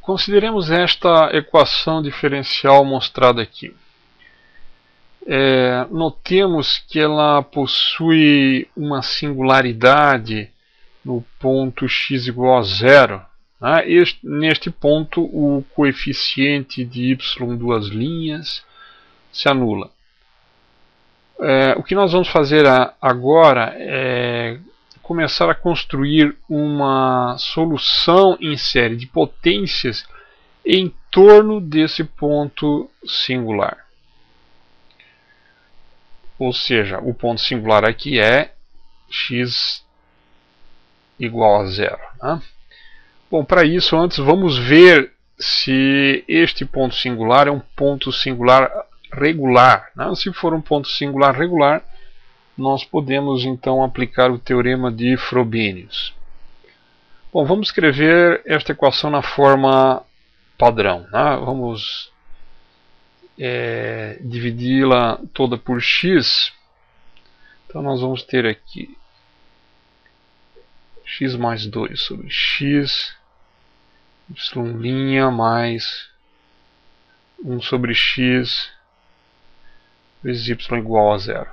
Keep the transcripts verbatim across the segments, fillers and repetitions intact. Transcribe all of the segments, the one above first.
Consideremos esta equação diferencial mostrada aqui. É, notemos que ela possui uma singularidade no ponto x igual a zero. Né? Este, neste ponto, o coeficiente de y duas linhas se anula. É, o que nós vamos fazer a, agora é começar a construir uma solução em série de potências em torno desse ponto singular. Ou seja, o ponto singular aqui é x igual a zero. Né? Bom, para isso, antes vamos ver se este ponto singular é um ponto singular regular. Né? Se for um ponto singular regular, nós podemos então aplicar o teorema de Frobenius. Bom, vamos escrever esta equação na forma padrão. Né? Vamos é, dividi-la toda por x. Então nós vamos ter aqui x mais dois sobre x, y' mais um sobre x vezes y igual a zero.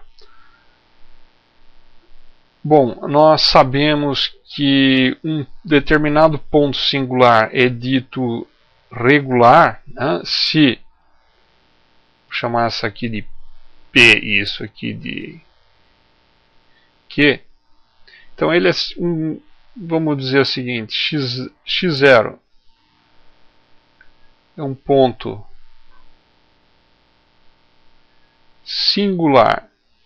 Bom, nós sabemos que um determinado ponto singular é dito regular, né, se, vou chamar essa aqui de P e isso aqui de Q. Então ele é um, vamos dizer o seguinte, x, x zero é um ponto singular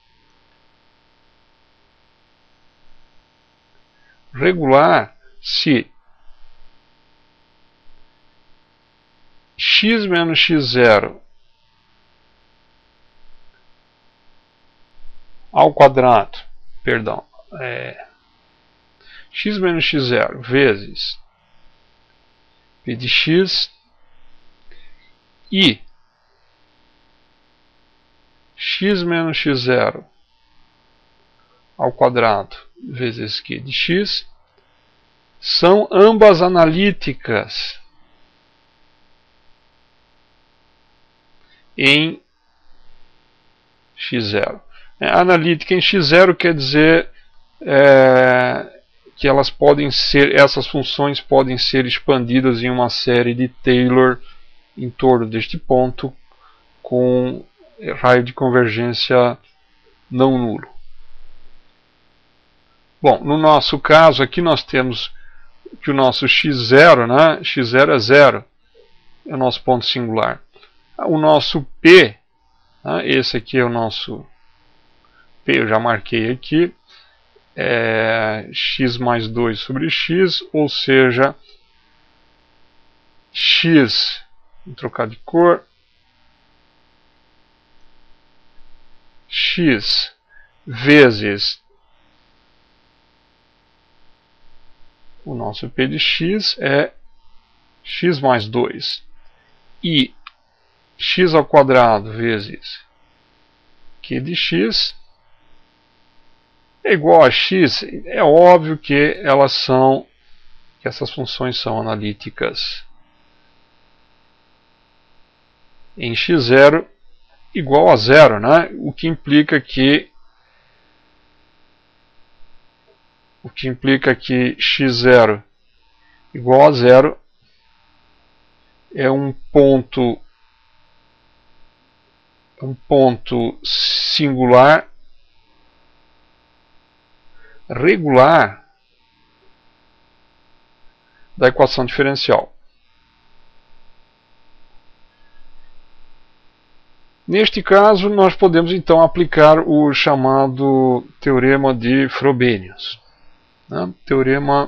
regular se x menos x zero ao quadrado, perdão, é, x menos x zero vezes p de x e x menos x zero ao quadrado vezes q de x são ambas analíticas em x zero. Analítica em x zero quer dizer é, que elas podem ser, essas funções podem ser expandidas em uma série de Taylor em torno deste ponto com raio de convergência não nulo. Bom, no nosso caso aqui nós temos que o nosso x zero, né, x zero é zero, é o nosso ponto singular. O nosso P, né, esse aqui é o nosso P, eu já marquei aqui, é x mais dois sobre x, ou seja, x, vou trocar de cor, x vezes o nosso P de x é x mais dois e x ao quadrado vezes q de x é igual a x. É óbvio que elas são, que essas funções são analíticas em x zero igual a zero, né? O que implica que o que implica que x zero igual a zero é um ponto um ponto singular regular da equação diferencial. Neste caso, nós podemos então aplicar o chamado teorema de Frobenius. Né? Teorema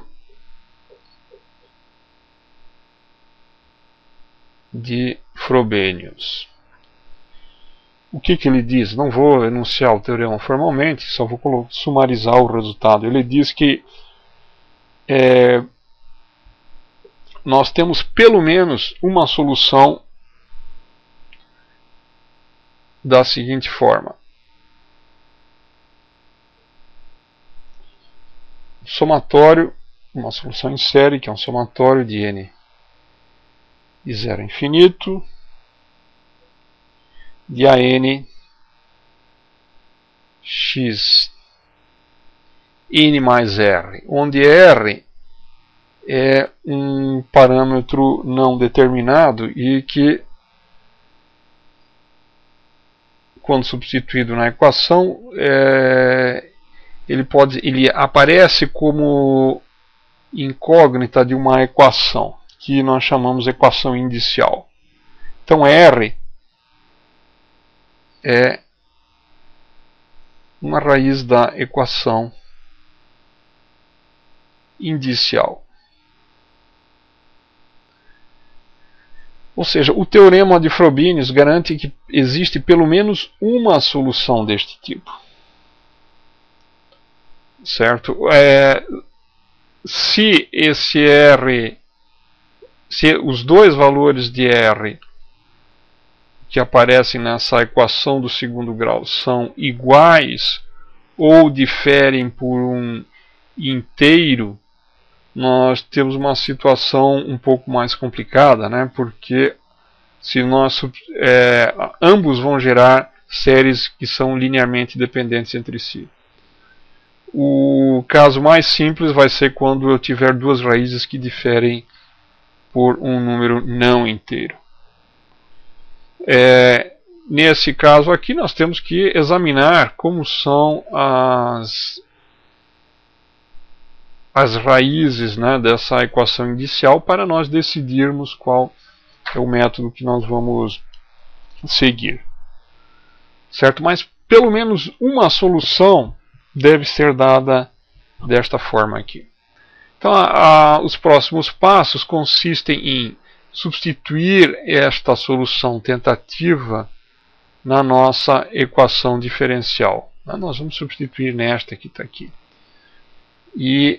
de Frobenius. O que, que ele diz? Não vou enunciar o teorema formalmente, só vou sumarizar o resultado. Ele diz que é, nós temos pelo menos uma solução da seguinte forma: somatório, uma solução em série, que é um somatório de n de zero a infinito, de A N x n mais R, onde R é um parâmetro não determinado e que, quando substituído na equação, é, ele, pode, ele aparece como incógnita de uma equação, que nós chamamos de equação indicial. Então R é uma raiz da equação indicial. Ou seja, o teorema de Frobenius garante que existe pelo menos uma solução deste tipo. Certo? É, se esse R, se os dois valores de R que aparecem nessa equação do segundo grau são iguais ou diferem por um inteiro, nós temos uma situação um pouco mais complicada, né? Porque se nós, é, ambos vão gerar séries que são linearmente dependentes entre si. O caso mais simples vai ser quando eu tiver duas raízes que diferem por um número não inteiro. É, nesse caso aqui nós temos que examinar como são as, as raízes, né, dessa equação inicial para nós decidirmos qual é o método que nós vamos seguir. Certo? Mas pelo menos uma solução deve ser dada desta forma aqui. Então a, a, os próximos passos consistem em substituir esta solução tentativa na nossa equação diferencial. Nós vamos substituir nesta que está aqui. E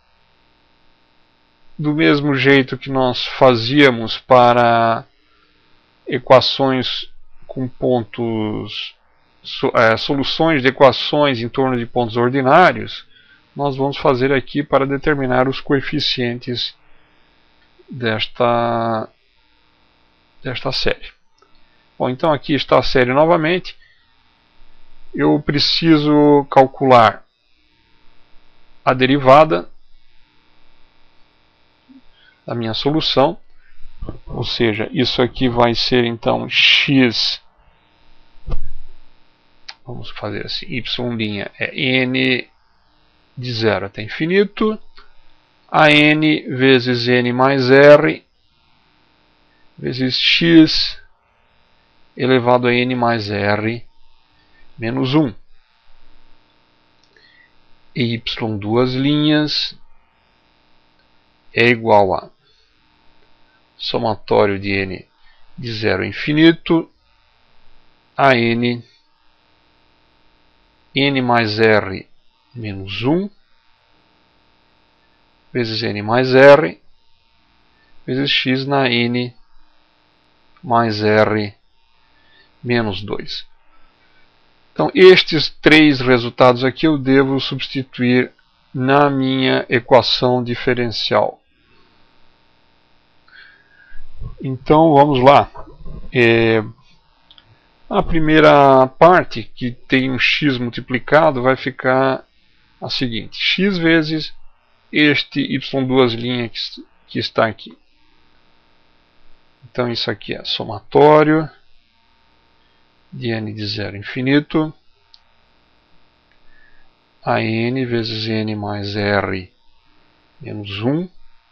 do mesmo jeito que nós fazíamos para equações com pontos, é, soluções de equações em torno de pontos ordinários, nós vamos fazer aqui para determinar os coeficientes desta, desta série. Bom, então aqui está a série novamente. Eu preciso calcular a derivada da minha solução, ou seja, isso aqui vai ser então x, vamos fazer assim, y' é n de zero até infinito, a n vezes n mais r, vezes x elevado a n mais r menos um. E y duas linhas é igual a somatório de n de zero a infinito, a n, n mais r menos um, vezes n mais r, vezes x na n mais r menos dois. Então, estes três resultados aqui eu devo substituir na minha equação diferencial. Então, vamos lá. É, a primeira parte, que tem um x multiplicado, vai ficar a seguinte: x vezes este y duas linhas que, que está aqui. Então, isso aqui é somatório de n de zero a infinito, a n vezes n mais r menos um,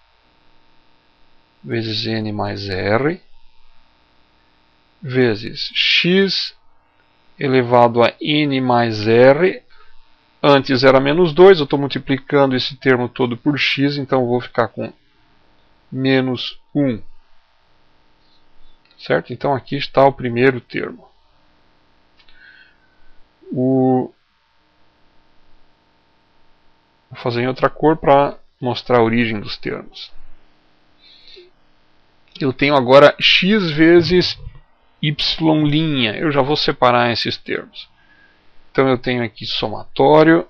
vezes n mais r, vezes x elevado a n mais r. Antes era menos dois, eu estou multiplicando esse termo todo por x, então eu vou ficar com menos um. Certo? Então aqui está o primeiro termo. O... Vou fazer em outra cor para mostrar a origem dos termos. Eu tenho agora x vezes y'. Eu já vou separar esses termos. Então eu tenho aqui somatório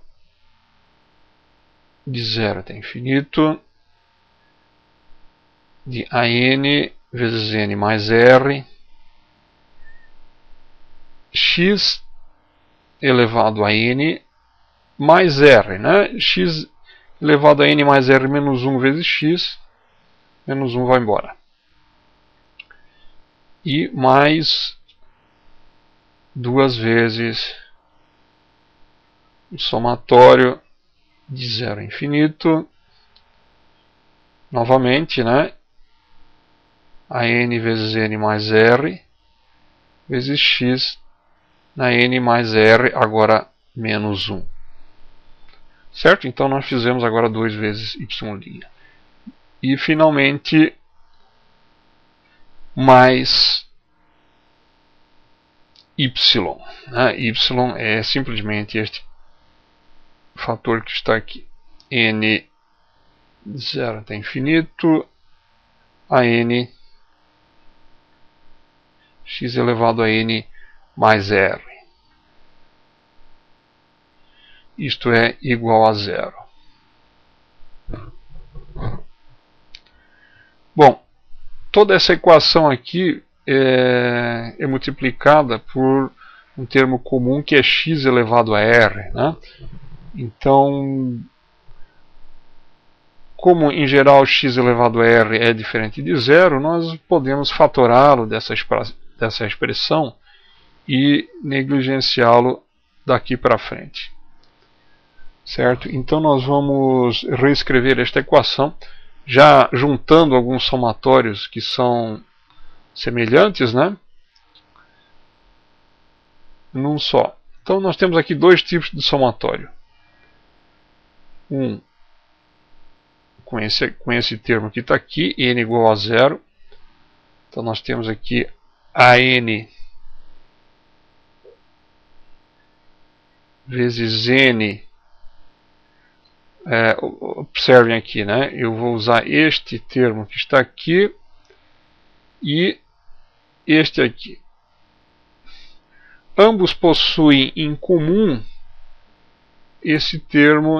de zero até infinito de a n vezes n mais r, x elevado a n mais r, né? X elevado a n mais r menos um vezes x, menos um vai embora. E mais duas vezes o somatório de zero a infinito, novamente, né? A n vezes n mais r, vezes x na n mais r, agora menos um. Certo? Então nós fizemos agora dois vezes y'. E finalmente, mais y. Né? Y é simplesmente este fator que está aqui. N de zero até infinito, a n, x elevado a n mais r. Isto é igual a zero. Bom, toda essa equação aqui é, é multiplicada por um termo comum que é x elevado a r. Né? Então, como em geral x elevado a r é diferente de zero, nós podemos fatorá-lo dessa, dessa expressão e negligenciá-lo daqui para frente. Certo? Então nós vamos reescrever esta equação, já juntando alguns somatórios que são semelhantes, né? Num só. Então nós temos aqui dois tipos de somatório. Um com esse, com esse termo que está aqui, n igual a zero. Então nós temos aqui a n vezes n. É, observem aqui, né? Eu vou usar este termo que está aqui e este aqui. Ambos possuem em comum esse termo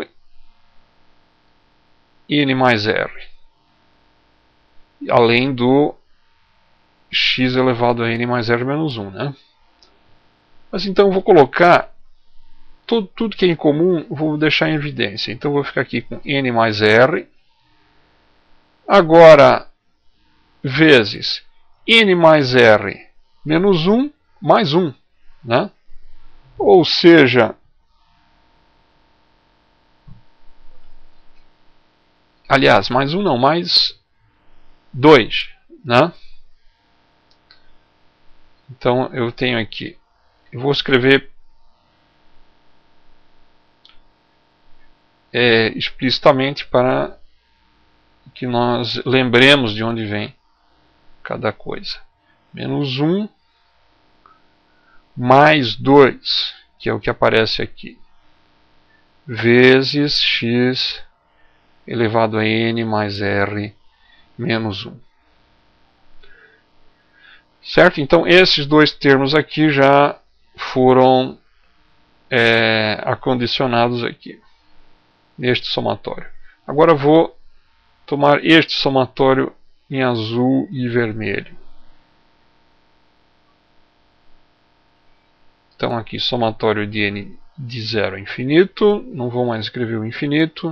n mais r, além do x elevado a n mais r menos um. Né? Mas então eu vou colocar Tudo, tudo que é em comum, vou deixar em evidência. Então, vou ficar aqui com n mais r. Agora, vezes n mais r menos um mais um. Né? Ou seja, aliás, mais um não, mais dois. Né? Então, eu tenho aqui, eu vou escrever É, explicitamente para que nós lembremos de onde vem cada coisa. Menos um mais dois, que é o que aparece aqui, vezes x elevado a n mais r menos um. Certo? Então esses dois termos aqui já foram é, acondicionados aqui neste somatório. Agora vou tomar este somatório em azul e vermelho. Então aqui somatório de n de zero a infinito, não vou mais escrever o infinito.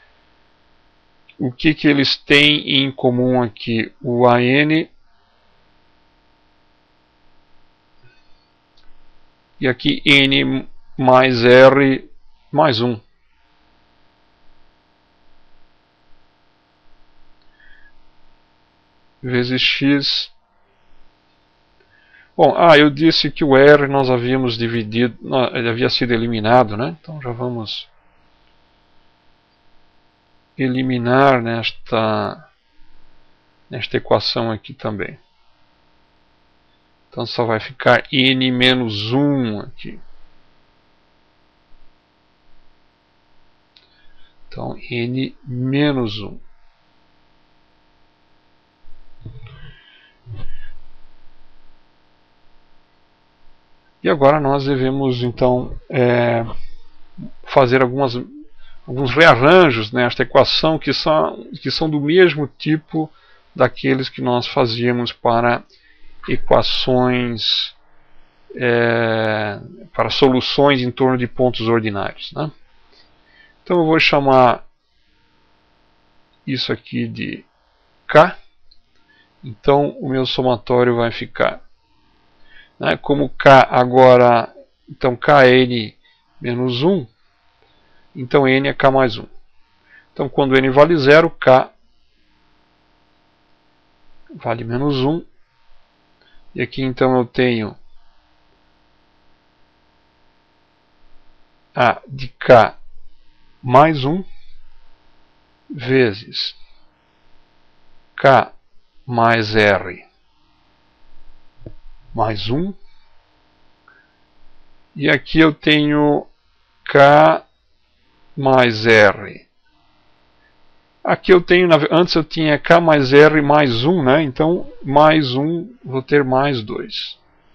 O que, que eles têm em comum aqui? O a n e aqui n mais r mais um. Vezes x. Bom, ah, eu disse que o r nós havíamos dividido, ele havia sido eliminado, né? Então já vamos eliminar nesta, nesta equação aqui também. Então só vai ficar n menos um aqui. Então n menos um. E agora nós devemos então é, fazer algumas, alguns rearranjos nesta equação que são, que são do mesmo tipo daqueles que nós fazíamos para equações, é, para soluções em torno de pontos ordinários, né? Então eu vou chamar isso aqui de K. Então o meu somatório vai ficar, né, como K agora, então K é N menos um, então N é K mais um. Então quando N vale zero, K vale menos um. E aqui então eu tenho A de K mais um vezes K mais R mais um. E aqui eu tenho K mais R. Aqui eu tenho, antes eu tinha K mais R mais um, né? Então mais um, vou ter mais dois.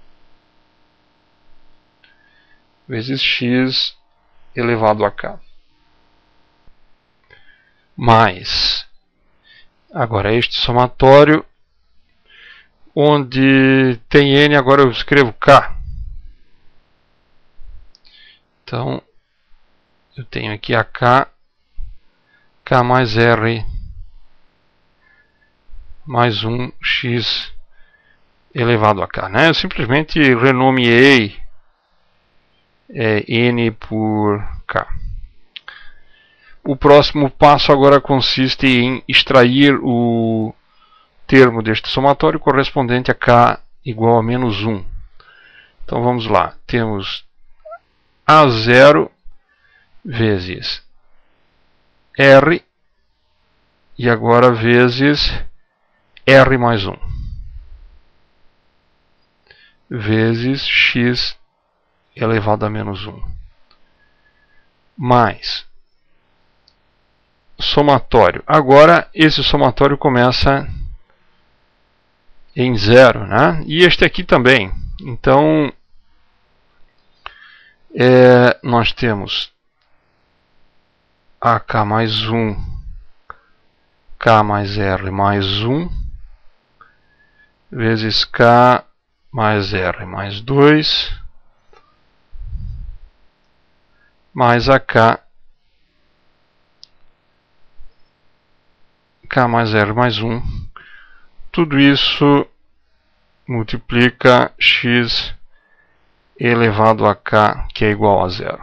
Vezes X elevado a K. Mais, agora este somatório, onde tem N, agora eu escrevo K. Então, eu tenho aqui a K, K mais R, mais um X elevado a K, né? Eu simplesmente renomeei é, N por K. O próximo passo agora consiste em extrair o termo deste somatório correspondente a K igual a menos um. Então vamos lá, temos A zero vezes R e agora vezes R mais um vezes X elevado a menos um mais somatório. Agora esse somatório começa em zero, né? E este aqui também. Então é, nós temos A K mais um, K mais R mais um vezes K mais R mais dois mais A K K mais R mais um. Tudo isso multiplica X elevado a K, que é igual a zero.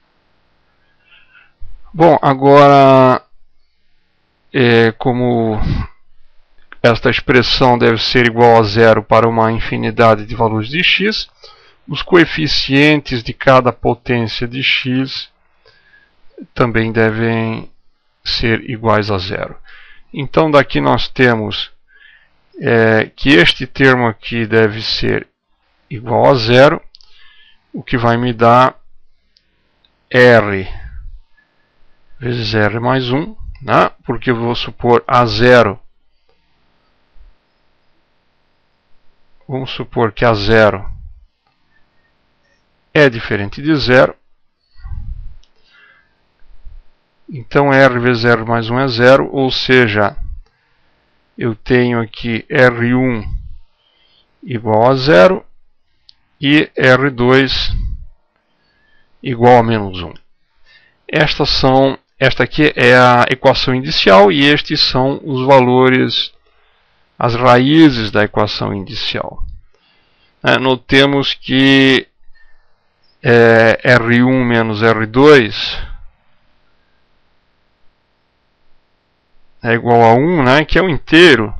Bom, agora, é, como esta expressão deve ser igual a zero para uma infinidade de valores de x, os coeficientes de cada potência de x também devem ser iguais a zero. Então daqui nós temos é, que este termo aqui deve ser igual a zero, o que vai me dar R vezes R mais um, né? Porque eu vou supor A zero, vamos supor que A zero é diferente de zero, então R vezes R mais um é zero, ou seja, eu tenho aqui R um igual a zero e R dois igual a menos um. Estas são, esta aqui é a equação inicial e estes são os valores, as raízes da equação inicial. É, notemos que é, R um menos R dois é igual a um, né, que é um inteiro.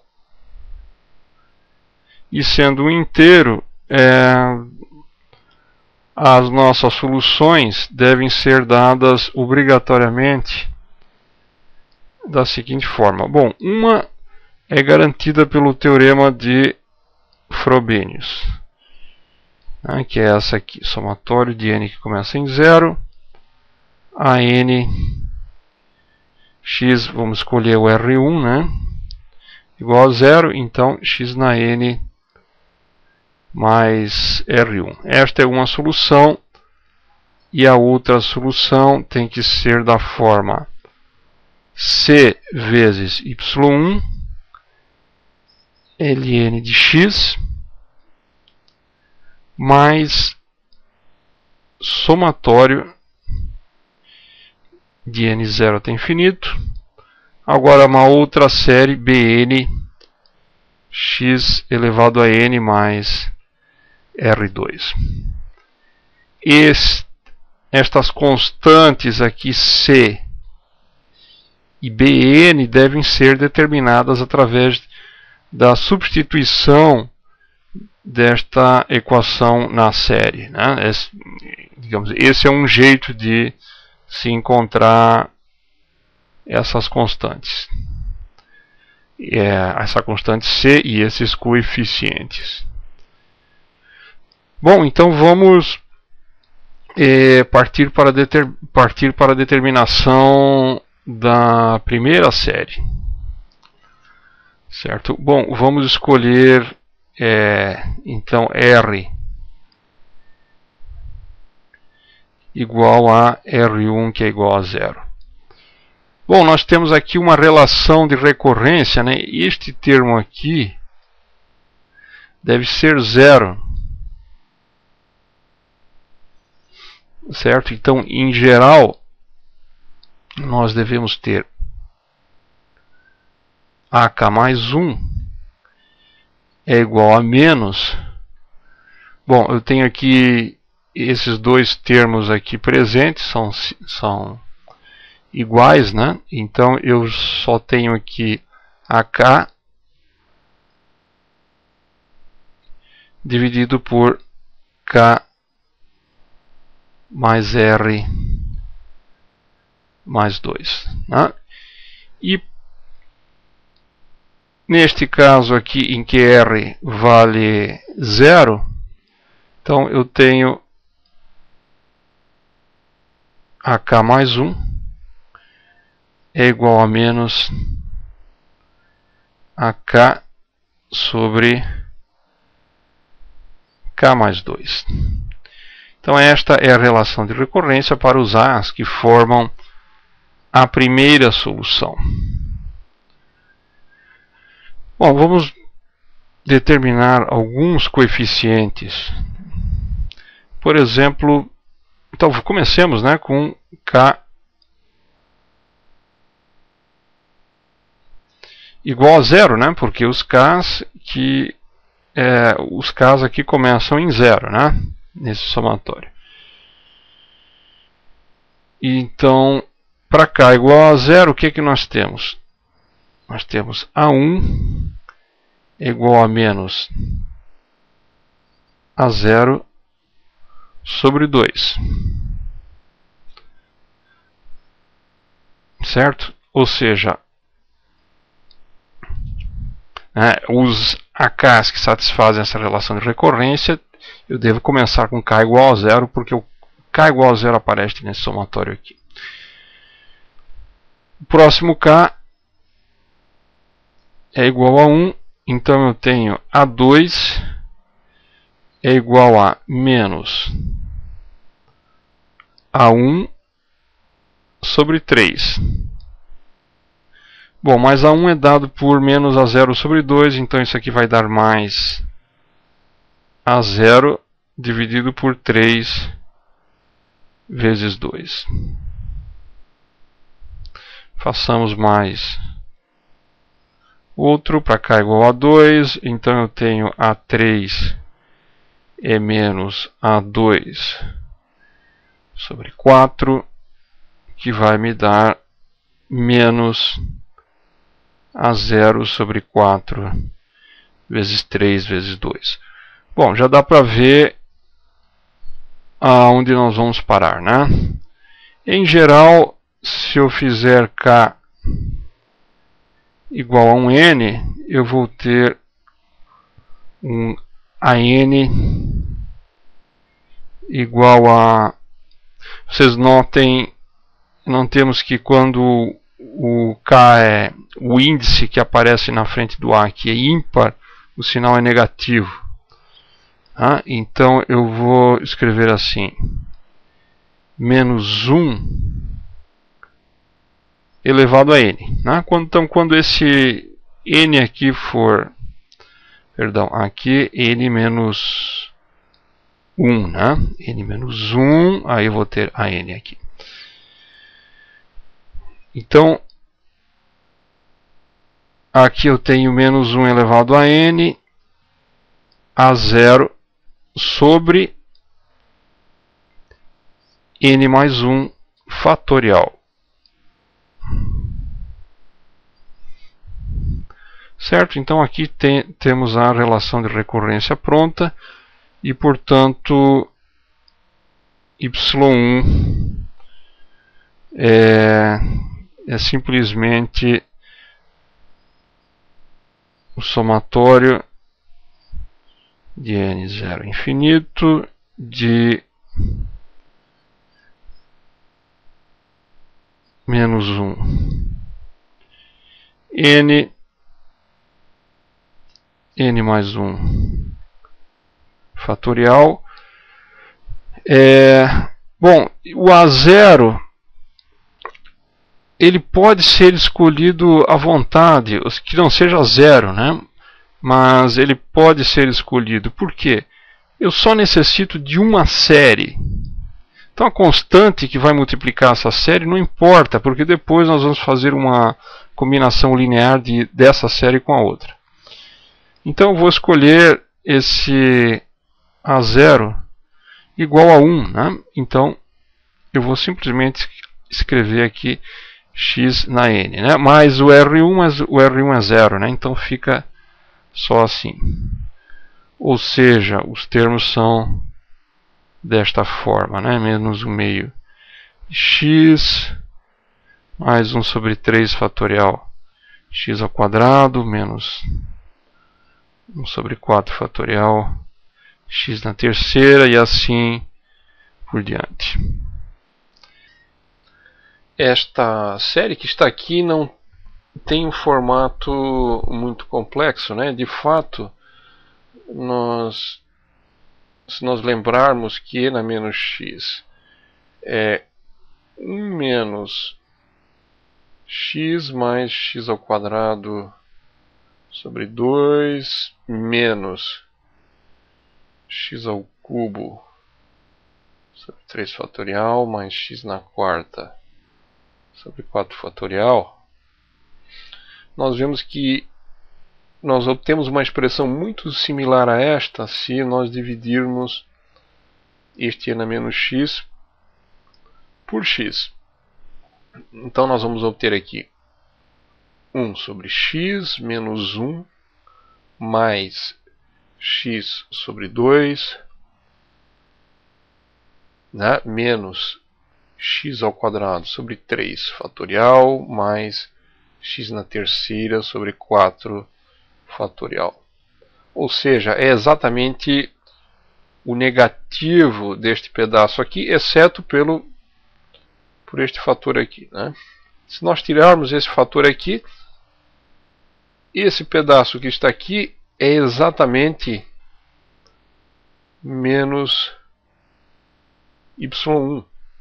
E sendo um inteiro, é, as nossas soluções devem ser dadas obrigatoriamente da seguinte forma. Bom, uma é garantida pelo teorema de Frobenius, né, que é essa aqui, somatório de n que começa em zero a n x, vamos escolher o R um, né, igual a zero, então x na n mais R um. Esta é uma solução e a outra solução tem que ser da forma C vezes Y um ln de x mais somatório de n zero até infinito. Agora uma outra série bn x elevado a n mais R dois. Este, estas constantes aqui C e Bn devem ser determinadas através da substituição desta equação na série, né? Esse, digamos, esse é um jeito de se encontrar essas constantes. É, essa constante C e esses coeficientes. Bom, então vamos é, partir, para deter, partir para a determinação da primeira série. Certo? Bom, vamos escolher é, então R igual a R um, que é igual a zero. Bom, nós temos aqui uma relação de recorrência, né? Este termo aqui deve ser zero. Certo? Então, em geral, nós devemos ter A K mais um é igual a menos. Bom, eu tenho aqui esses dois termos aqui presentes, são, são iguais, né? Então eu só tenho aqui A K dividido por K mais R mais dois, né? E neste caso aqui em que R vale zero, então eu tenho A K mais um é igual a menos A K sobre K mais dois. Então esta é a relação de recorrência para os A's que formam a primeira solução. Bom, vamos determinar alguns coeficientes. Por exemplo, então comecemos, né, com K igual a zero, né, porque os K's, que, é, os K's aqui começam em zero, né, nesse somatório. Então, para K igual a zero, o que, que nós temos? Nós temos A um igual a menos A zero sobre dois. Certo? Ou seja, né, os A K's que satisfazem essa relação de recorrência, eu devo começar com K igual a zero, porque o K igual a zero aparece nesse somatório aqui. O próximo K é igual a um, então eu tenho A dois é igual a menos A um sobre três. Bom, mas A um é dado por menos A zero sobre dois, então isso aqui vai dar mais A zero dividido por três vezes dois. Façamos mais outro para K igual a dois, então eu tenho A três é menos A dois sobre quatro, que vai me dar menos A zero sobre quatro vezes três vezes dois. Bom, já dá para ver aonde nós vamos parar, né? Em geral, se eu fizer K igual a um N, eu vou ter um A N igual a... Vocês notem, não temos que quando o K é o índice que aparece na frente do A, que é ímpar, o sinal é negativo. Ah, então eu vou escrever assim, menos um elevado a N. Né? Quando, então quando esse N aqui for perdão, aqui n menos um, né? N menos um, aí eu vou ter a n aqui. Então, aqui eu tenho menos um elevado a n, a zero sobre n mais um fatorial. Certo? Então aqui tem, temos a relação de recorrência pronta e, portanto, y um é, é simplesmente o somatório de n zero infinito de menos um n, n mais um fatorial. É, bom, o a zero ele pode ser escolhido à vontade, que não seja zero, né? Mas ele pode ser escolhido. Por quê? Eu só necessito de uma série. Então a constante que vai multiplicar essa série não importa, porque depois nós vamos fazer uma combinação linear de, dessa série com a outra. Então eu vou escolher esse a zero igual a um, né? Então eu vou simplesmente escrever aqui x na n, né? Mais o R um, mas o R um é zero, né? Então fica só assim. Ou seja, os termos são desta forma, né? Menos um meio x mais um sobre três fatorial x ao quadrado menos um sobre quatro fatorial x na terceira e assim por diante. Esta série que está aqui não tem um formato muito complexo, né? De fato, nós, se nós lembrarmos que e na menos x é um menos x mais x ao quadrado sobre dois menos x ao cubo sobre três fatorial mais x na quarta sobre quatro fatorial, nós vemos que nós obtemos uma expressão muito similar a esta se nós dividirmos este e na menos x por x. Então nós vamos obter aqui um sobre x menos um mais x sobre dois, né, menos x ao quadrado sobre três fatorial mais x na terceira sobre quatro fatorial. Ou seja, é exatamente o negativo deste pedaço aqui, exceto pelo, por este fator aqui, né? Se nós tirarmos esse fator aqui, esse pedaço que está aqui é exatamente menos y um.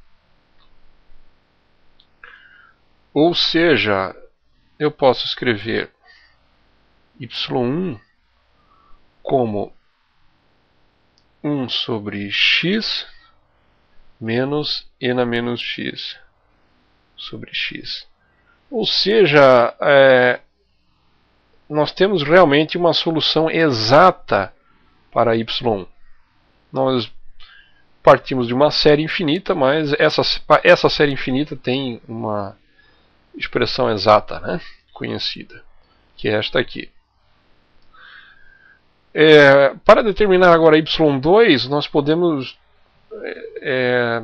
Ou seja, eu posso escrever y um como um sobre x menos e na menos x sobre x. Ou seja, é, nós temos realmente uma solução exata para y. Nós partimos de uma série infinita, mas essa, essa série infinita tem uma expressão exata, né, conhecida, que é esta aqui. É, para determinar agora y dois, nós podemos é,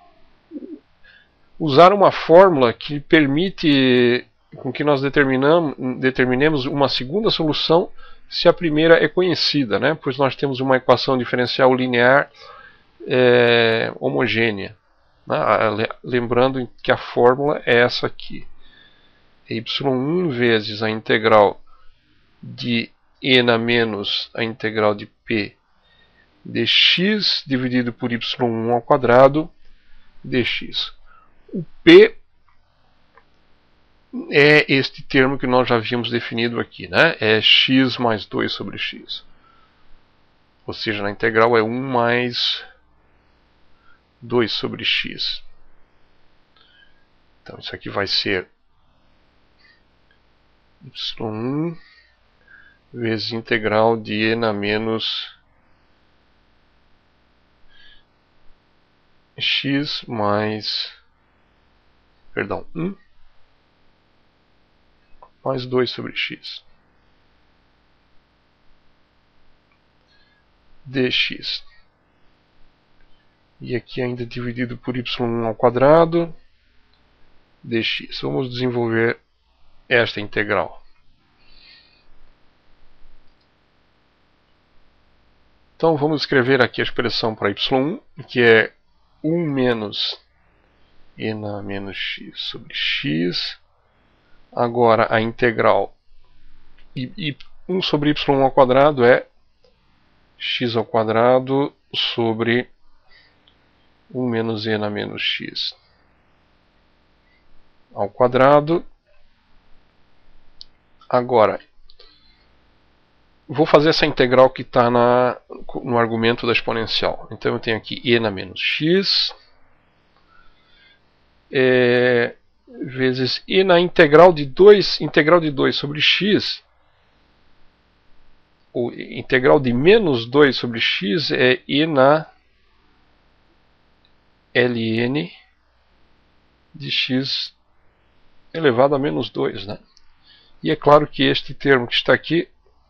usar uma fórmula que permite com que nós determinemos uma segunda solução se a primeira é conhecida, né? Pois nós temos uma equação diferencial linear é, homogênea, né? Lembrando que a fórmula é essa aqui. É y um vezes a integral de e na menos a integral de p dx dividido por y um ao quadrado dx. O p é este termo que nós já havíamos definido aqui, né? É x mais dois sobre x. Ou seja, na integral é um mais dois sobre x. Então isso aqui vai ser y um vezes integral de e na menos x mais, perdão, um mais dois sobre x dx. E aqui ainda dividido por y um ao quadrado dx. Vamos desenvolver esta integral. Então vamos escrever aqui a expressão para y um, que é um menos e na menos x sobre x. Agora a integral e um sobre y ao quadrado é x ao quadrado sobre um menos e na menos x ao quadrado. Agora, vou fazer essa integral que está no argumento da exponencial. Então eu tenho aqui e na menos x é, vezes e na integral de dois, integral de dois sobre x, ou integral de menos dois sobre x é e na ln de x elevado a menos dois, né? E é claro que este termo que está aqui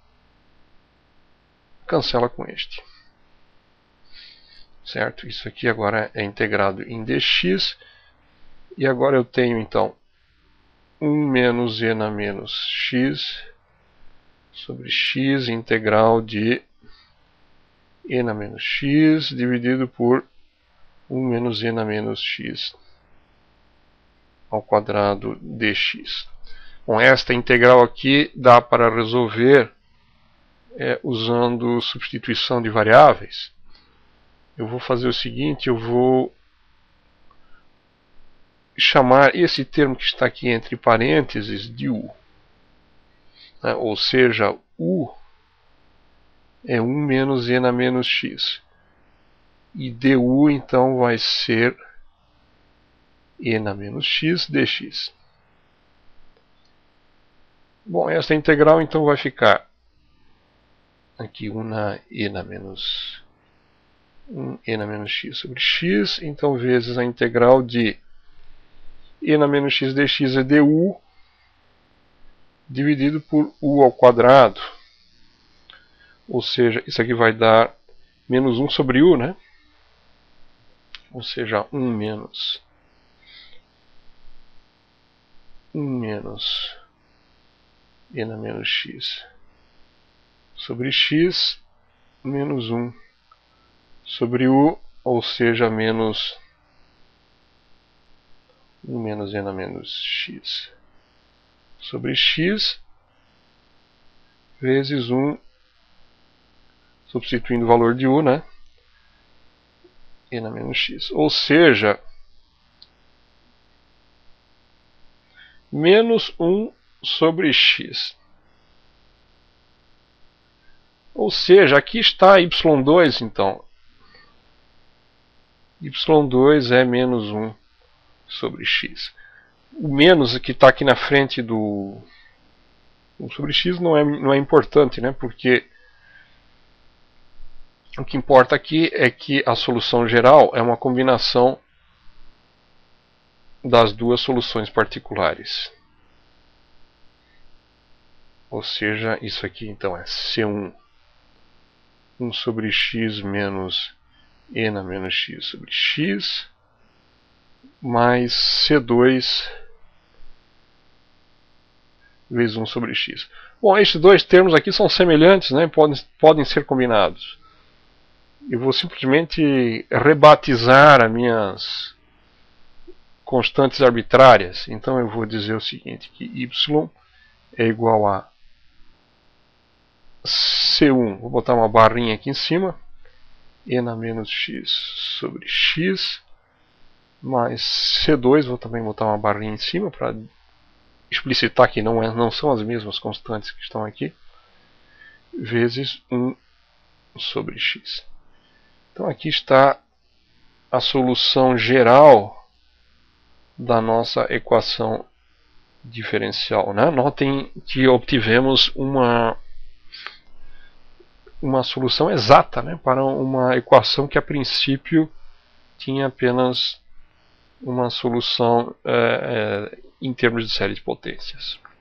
cancela com este. Certo? Isso aqui agora é integrado em dx. E agora eu tenho então um menos e na menos x sobre x integral de e na menos x dividido por um menos e na menos x ao quadrado dx. Com esta integral aqui dá para resolver é, usando substituição de variáveis. Eu vou fazer o seguinte, eu vou chamar esse termo que está aqui entre parênteses de u. Né? Ou seja, u é um menos e na menos x. E du então vai ser e na menos x dx. Bom, esta integral então vai ficar aqui um na e na menos um e na menos x sobre x, então vezes a integral de e na menos x dx é du dividido por u ao quadrado. Ou seja, isso aqui vai dar menos um sobre u, né? Ou seja, um menos um menos e na menos x sobre x menos um sobre u, ou seja, menos um menos e na menos x sobre x vezes um, substituindo o valor de u, né? E na menos x. Ou seja, menos um sobre x. Ou seja, aqui está y dois, então. y dois é menos um sobre x. O menos que está aqui na frente do um sobre x não é, não é importante, né? Porque o que importa aqui é que a solução geral é uma combinação das duas soluções particulares. Ou seja, isso aqui então é C um, um sobre x menos e na menos x sobre x, mais C dois vezes um sobre x. Bom, estes dois termos aqui são semelhantes, né? podem, podem ser combinados. Eu vou simplesmente rebatizar as minhas constantes arbitrárias. Então eu vou dizer o seguinte, que y é igual a C um, vou botar uma barrinha aqui em cima, e na menos x sobre x, mais C dois, vou também botar uma barrinha em cima para explicitar que não, é, não são as mesmas constantes que estão aqui, vezes um sobre x. Então aqui está a solução geral da nossa equação diferencial, né? Notem que obtivemos uma, uma solução exata, né, para uma equação que a princípio tinha apenas uma solução é, é, em termos de série de potências.